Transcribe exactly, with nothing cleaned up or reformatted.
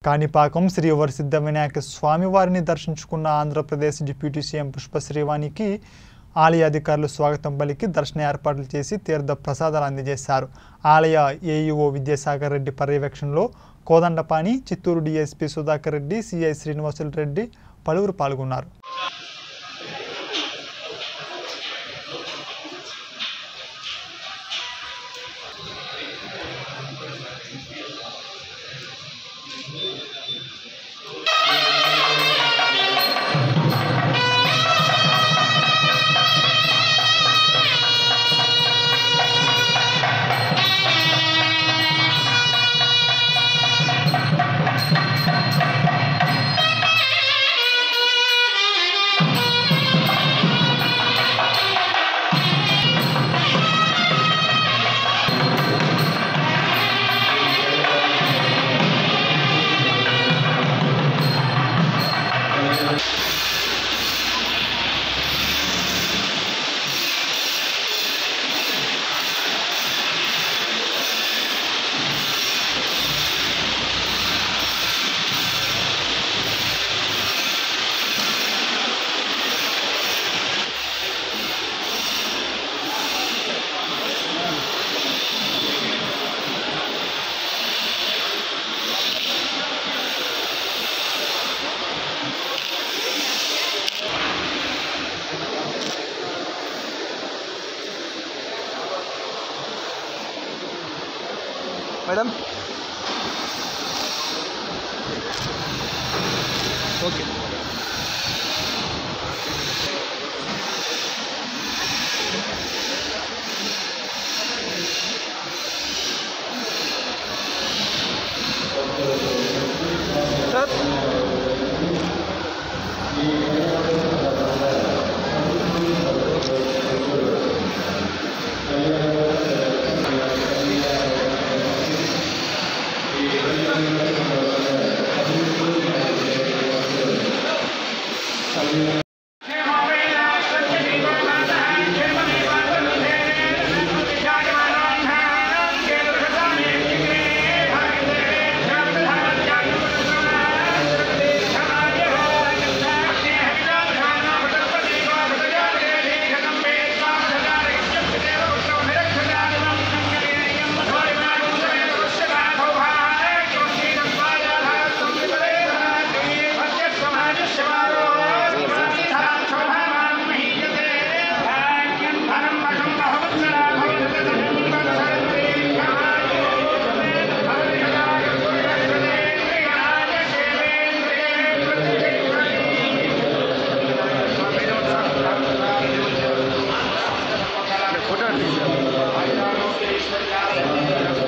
కాణిపాకం శ్రీ వరసిద్ధ వినాయక స్వామివారిని దర్శించుకున్న Andhra Pradesh deputy CM Pushpa శ్రీవాణికి ఆలయ అధికారులు స్వాగతం పలికి దర్శన ఏర్పాట్లు చేసి తీర్థ ప్రసాదాలు అందజేశారు. ఆలయ ఏఈఓ విద్యాసాగర్ రెడ్డి పర్యవేక్షణలో కోదండపాణి, చిత్తూరు డీఎస్పీ సుధాకర్ రెడ్డి, సిఐ శ్రీనివాసులు రెడ్డి పలువురు పాల్గొన్నారు. Madam okay sir